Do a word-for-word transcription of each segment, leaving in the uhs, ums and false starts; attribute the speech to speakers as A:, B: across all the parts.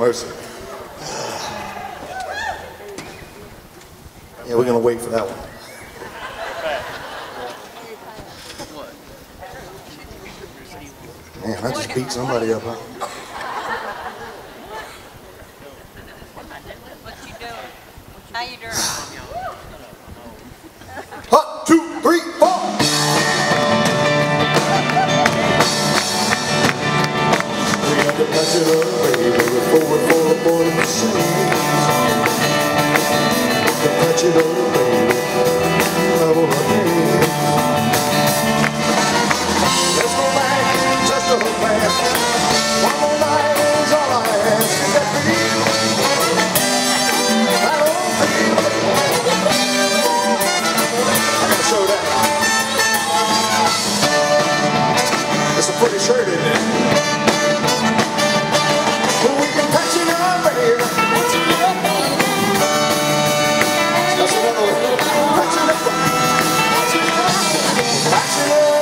A: mercy. Yeah, we're gonna wait for that one. Man, I just beat somebody up, huh?
B: What you doing? How you doing?
A: One, two, three, four. We got to touch it up, baby. We're forward for a forty percent. Touch it up, baby. Level up, baby. Let's go back just a little fast. One more night is all I ask. Is that feel? I don't feel. I gotta show that. It's a pretty shirt, isn't it? Well, we can patch it up, baby. That's another one. Patch it up. Patch it up. Patch it up.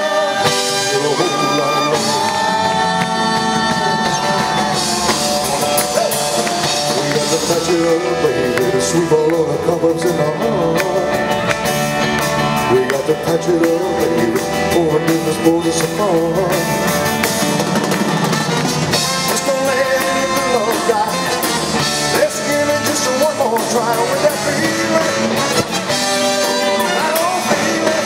A: Touch it up, baby, to sweep all of the cobwebs in our heart. We got to patch it up, baby, for business pulls us apart. Just don't let the love die. Let's give it just one more try with that feeling. I don't feel it.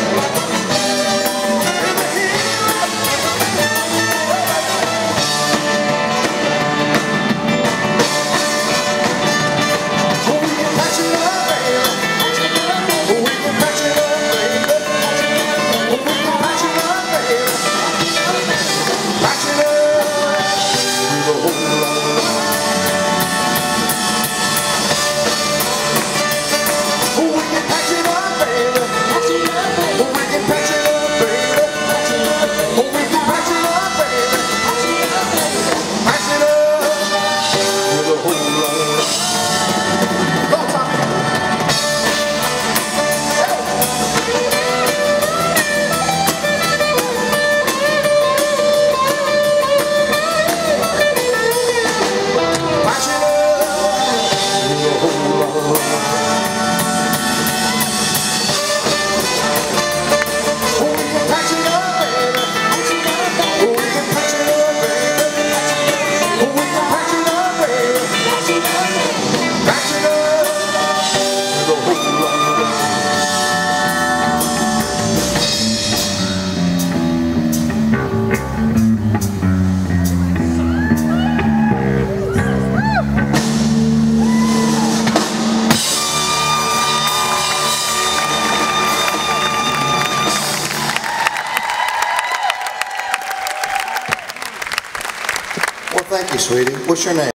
A: Well, thank you, sweetie. What's your name?